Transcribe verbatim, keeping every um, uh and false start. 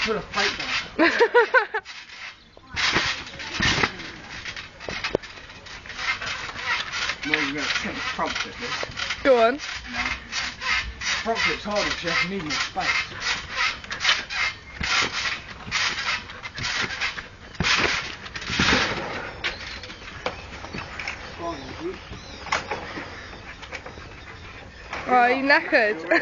put a fight down. Well, you're going to take front flip this. Go on. No. Front flip's harder because you have to need more space. Oh, are you knackered?